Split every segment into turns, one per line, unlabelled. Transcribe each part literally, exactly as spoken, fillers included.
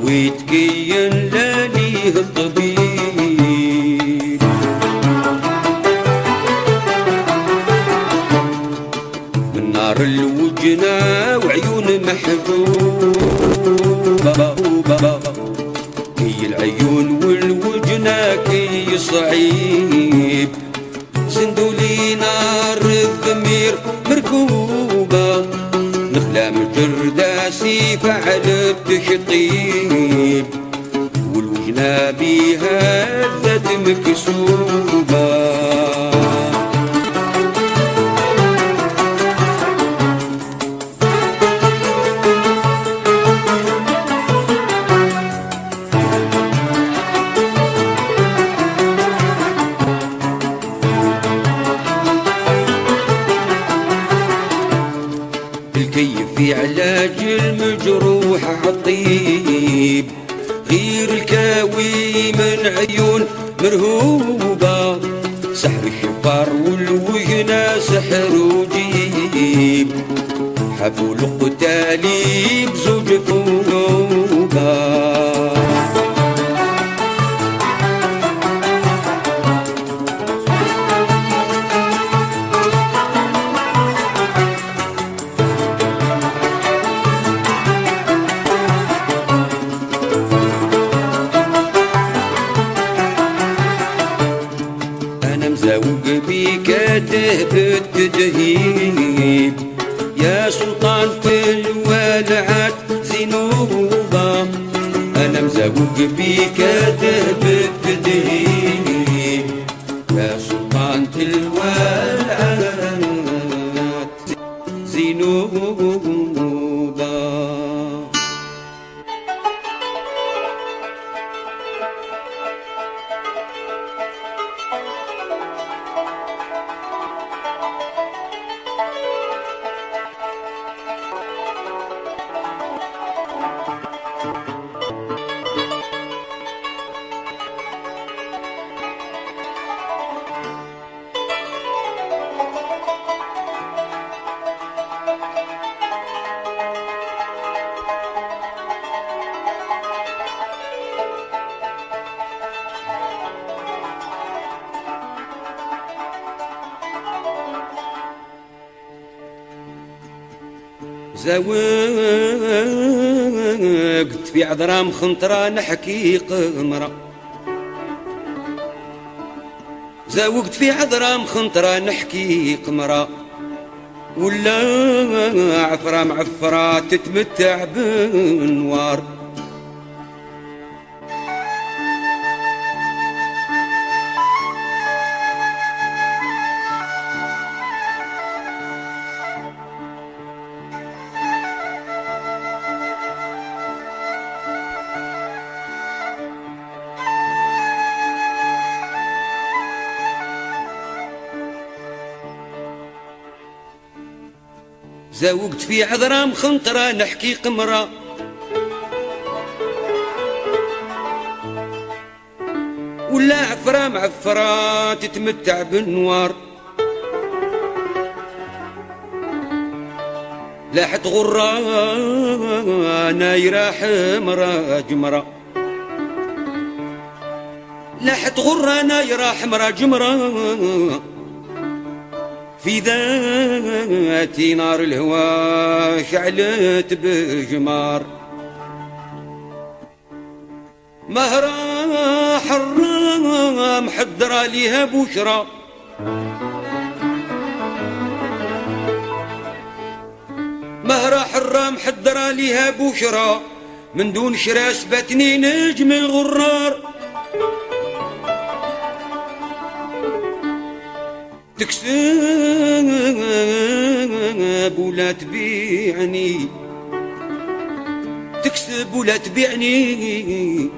ويتكين لاليه الطبيب. من نار الوجنا وعيون محبوبة، كي العيون والوجنا كي صعيب، زندولي نار الضمير مركوبة، نخلة مجرداسي فعل التشطيب، والوجنا بيها ذات مكسوبة. الكيف في علاج المجروح عطيب، غير الكاوي من عيون مرهوبة، سحر الشفار والوجنا سحر وجيب، حفو القتالي بزوج ثوبة. مزوق بيك دهب التدهيب، يا سلطانة الولعات زينوبة، أنا مزوق بيك دهب التدهيب، يا سلطانة الولعات زينوبة. زوقت في عذرام خنطرة نحكي قمرة، زوقت في عذرام خنطرة نحكي قمرة، ولا عفرة معفرة تتمتع بنوار. زوقت في عذرام خنطرة نحكي قمرة، ولا عفرة معفرة تتمتع بالنوار. لاحت غرة نايرة حمرة جمرة، لاحت غرة نايرة حمرة جمرة، في ذاتي نار الهوى شعلت بجمار. مهرة حرة محضرة ليها بشرى، مهرة حرة محضرة ليها بشرى، من دون شراس باتني نجم الغرار. تكسب ولا تبيعني، تكسب ولا تبيعني،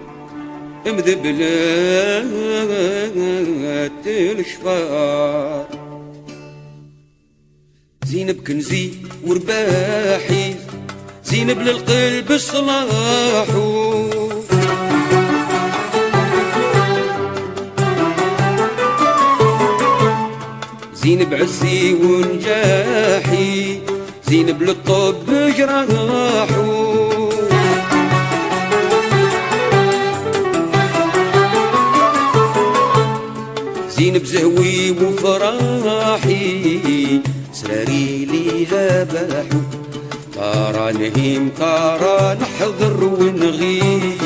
مذبلات الشفار. زينب كنزي ورباحي، زينب للقلب صلاحو، زينب عزي ونجاحي، زينب للطب جراحو. فيها باحو ترى نهيم ترى نحضر ونغيب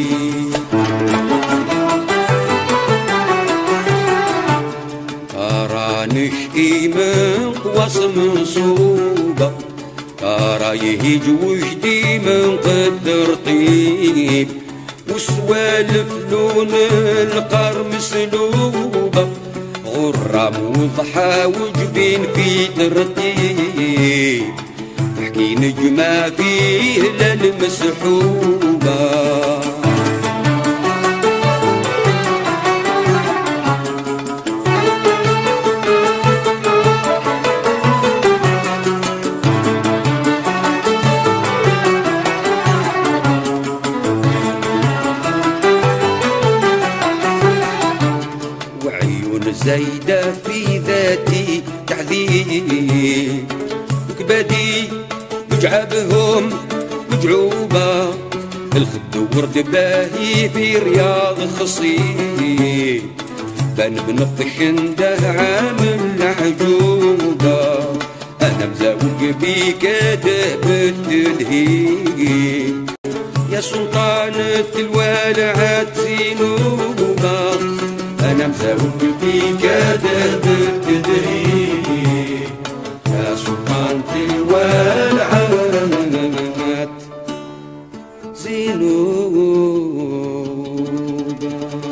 ترى نشكي من قواص منصوبة ترى يهيج وجدي من قدر طيب وسوالف لون القار مسلوبة غرام وضحى وجبين في ترتيب تحكي نجمة فيه للمسحوبة زايدة في ذاتي تعذيب وكبادي وجعبهم مجعوبة الخد ورد باهي في رياض خصيب بان بنطش انده عامل عجوبة انا مزاوج بيك دهب التلهيب يا سلطانة الوالعات زينوبة أنا مزاوج فيك دهب التدريب يا سلطانة الوالعات زينوبة.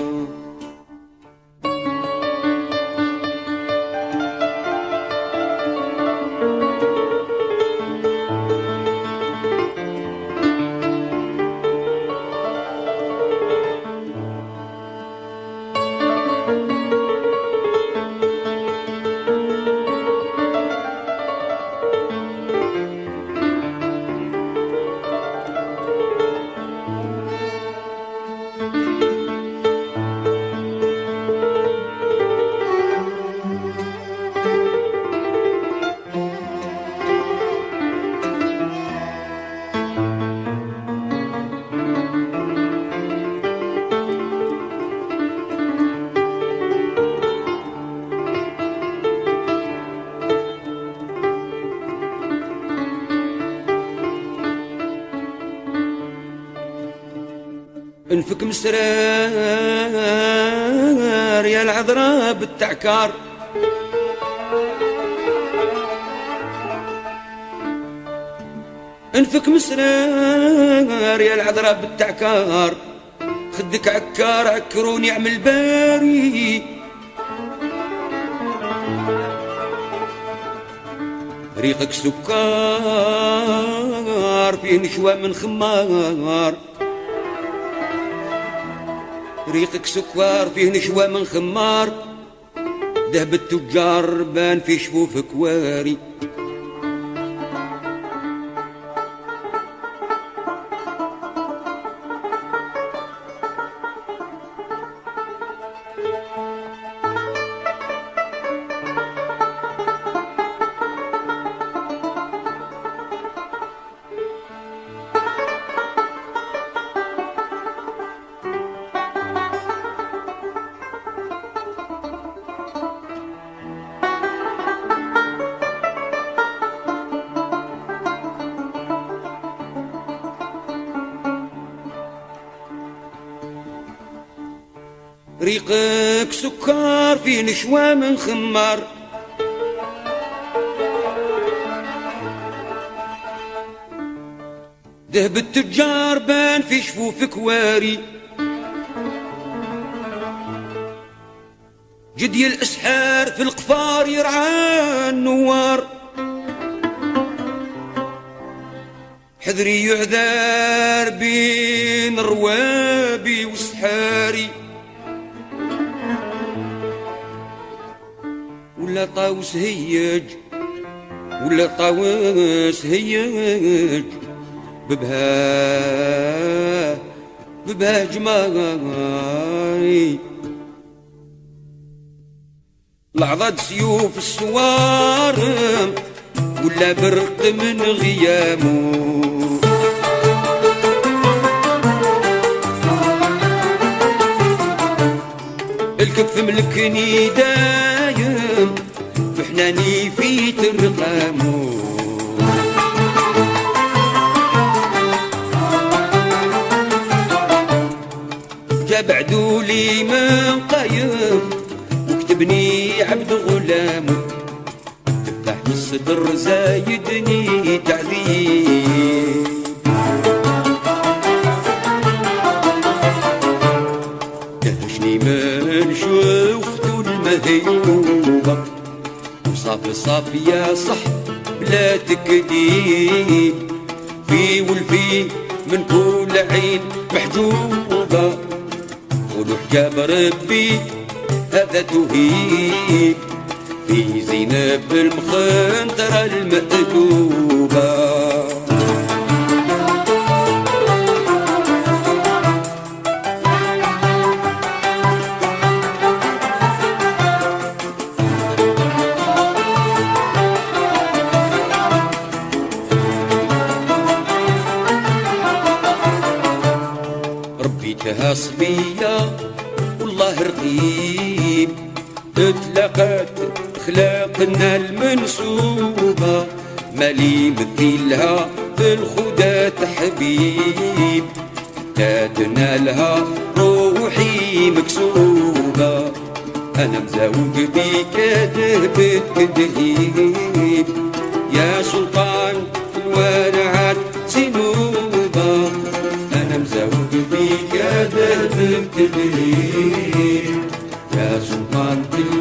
انفك مسرار يا العذراء بالتعكار انفك مسرار يا العذراء بالتعكار خدك عكار عكرون يعمل باري ريقك سكر فيه نشوى من خمار ريقك سكر فيه نشوى من خمار دهب التجار بان في شفوفك واري ريقك سكر في نشوى من خمار دهب التجار بان في شفوفك واري جدي الاسحار في القفار يرعى النوار حذري يعذار بين روابي وسحاري ولا طاوس هيج ولا طاوس هيج ببها ببها جماي لعضد سيوف السوارم ولا برق من غيامه الكف ملكني دايم حناني في ترقامو جاب عدولي من قايم وكتبني عبد غلامو تفتح الصدر زايدني تعذيب دهشني من شوفتو المهيوبة وصافي صافي يا صح بلا تكديب في والفي من كل عين محجوبة قولوا حجاب ربي هذا تهيب في زينب المخنطرة المأدوبة ربيتها صبية والله رقيب اتلقت اخلاقنا المنسوبة مالي مثيلها بالخدى تحبيب تادنا لها روحي مكسوبة انا مزاوق بيك ذهب التدهيب يا سلطان الورعات سنوبة انا مزاوق بيك ذهب التدهيب يا سلطان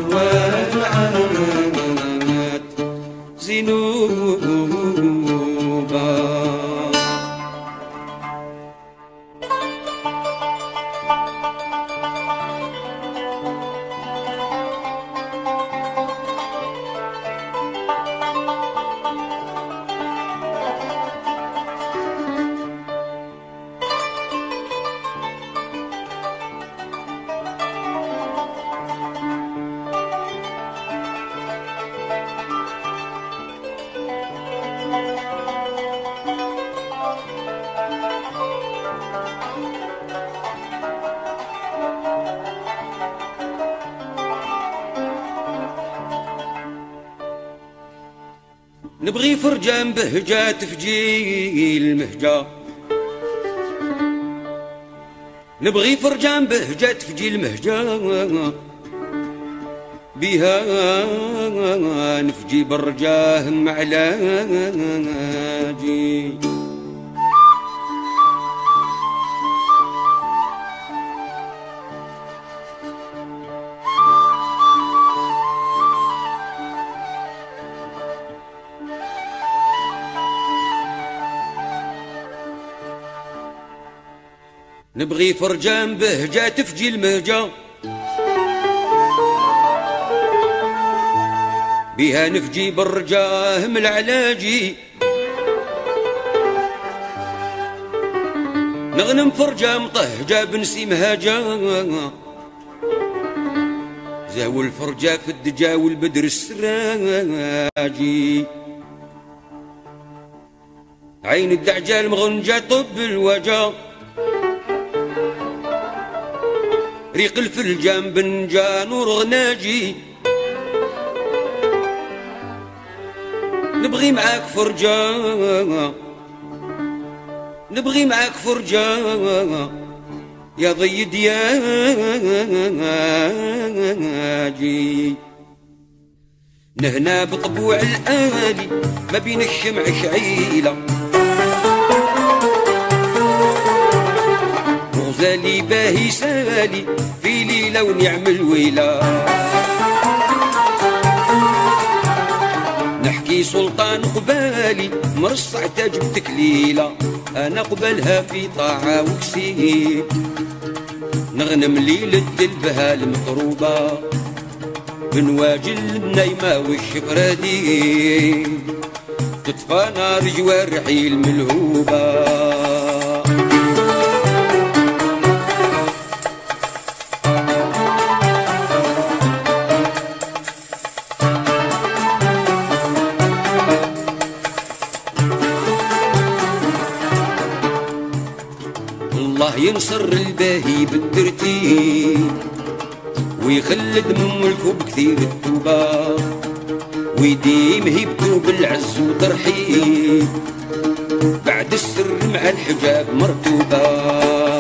الورعات زنوبة نبغي فرجان بهجة تفجي المهجة نبغي فرجان بهجة تفجي المهجة بها نفجي برجاه معلاجي نبغي فرجان بهجة تفجي المهجة بها نفجي برجاه من العلاجي نغنم فرجة مطهجة بنسي مهاجة زاو الفرجة في الدجا والبدر السراجي عين الدعجال مغنجة طب الوجا ريق الفلجان بنجان ورغناجي نبغي معاك فرجة نبغي معاك فرجة يا ضي دياجي نهنا بطبوع الآلي ما بين الشمع شعيلة غزالي باهي سالي في ليلة ونعم الويلة نحكي سلطان قبالي مرصع تاج بتكليلة أنا قبلها في طاعة وكسيب نغنم ليلة البها المطروبة بنواجل النايمة والشفرادي تطفى نار جوارحي الملهوبة الله ينصر الباهي بالترتيب ويخلد من ملكه بكثير التوبة ويديم هيبتو بالعز وترحيب بعد السر مع الحجاب مرتوبة.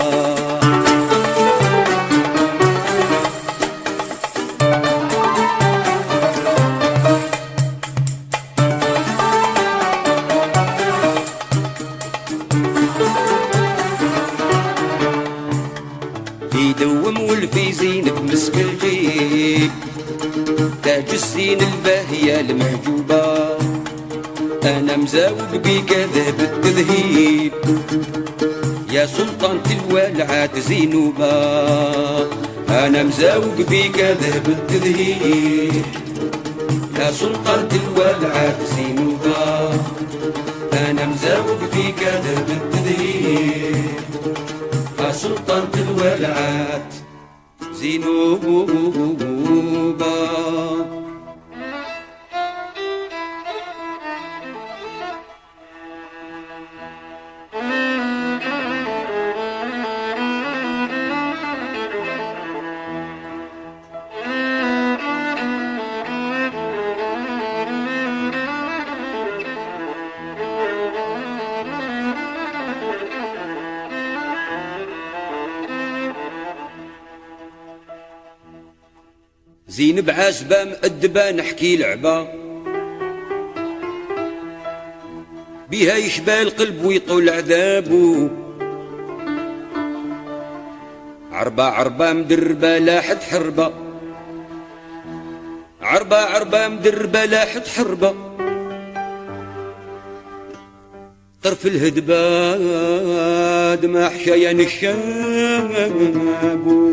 يدوم والفي زينك مسك الجيب تاج الزين الباهية المحجوبة. أنا مزاوق بيك ذهب التذهيب يا سلطان الوالعات زينوبة. أنا مزاوق بيك ذهب التذهيب يا سلطان الوالعات زينوبة. أنا مزاوق بيك ذهب التذهيب يا سلطان الوالعات زينوبة. زين بعزبة مأدبة نحكي لعبة بيها يشبه القلب ويطول عذابو. عربة عربة مدربة لاحت حربة عربة عربة مدربة لاحت حربة. طرف الهدبة دمع حشايان الشابو.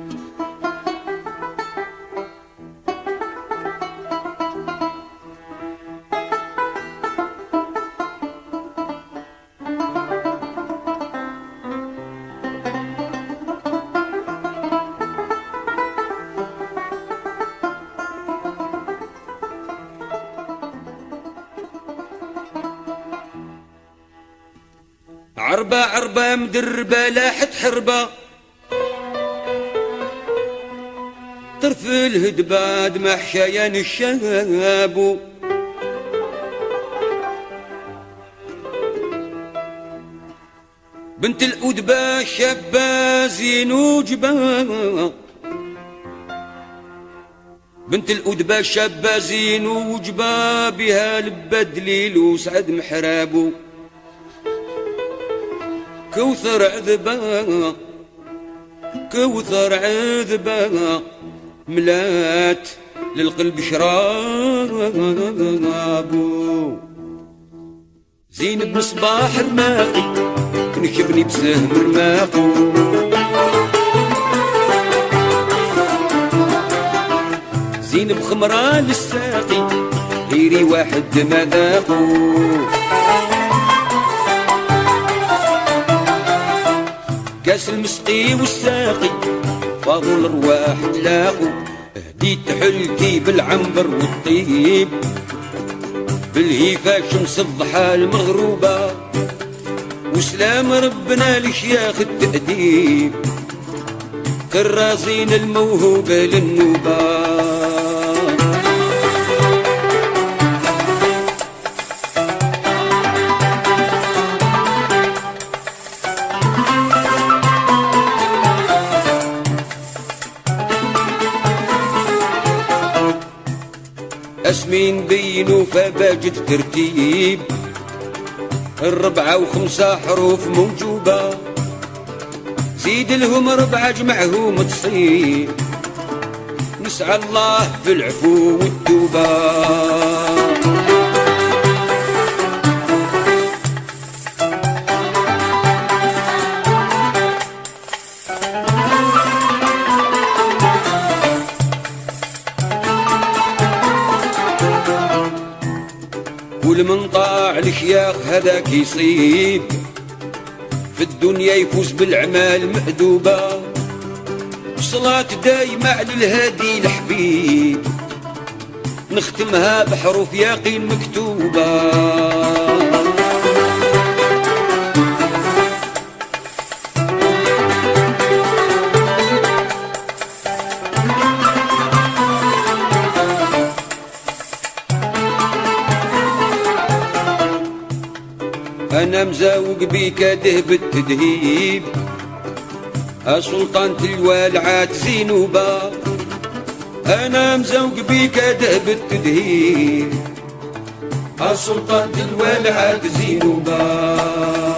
عربة عربة مدربة لاحت حربة طرف الهدبة دمع حشايان الشابو. بنت الأدبة شابة زين وجبة بنت الأدبة شابة زين وجبة بها لبة دليل وسعد محرابو. كوثر عذبة كوثر عذبة ملات للقلب شرابو. زين بمصباح رماقي نشبني بسهم رماقو. زين بخمرة للساقي غيري واحد مذاقو. كاس المسقي والساقي فاضوا الرواح تلاقوا. هديت حلتي بالعنبر والطيب بالهيفا شمس الضحى المغروبة. وسلام ربنا لشياخ التأديب كرازين الموهوبة للنوبة. اسمين بينو فباجت ترتيب الربعة وخمسة حروف موجوبة. زيد لهم ربعة جمعهم تصيب نسعى الله في العفو والتوبة. كل من طاع الشياخ هذاك يصيب في الدنيا يفوز بالأعمال مأدوبة. صلاة دايمة على الهادي الحبيب نختمها بحروف يقين مكتوبة. انا مزاوق بيك دهب التدهيب سلطانة الوالعات زينوبة انا مزوق بيك دهب التدهيب سلطانة الوالعات زينوبة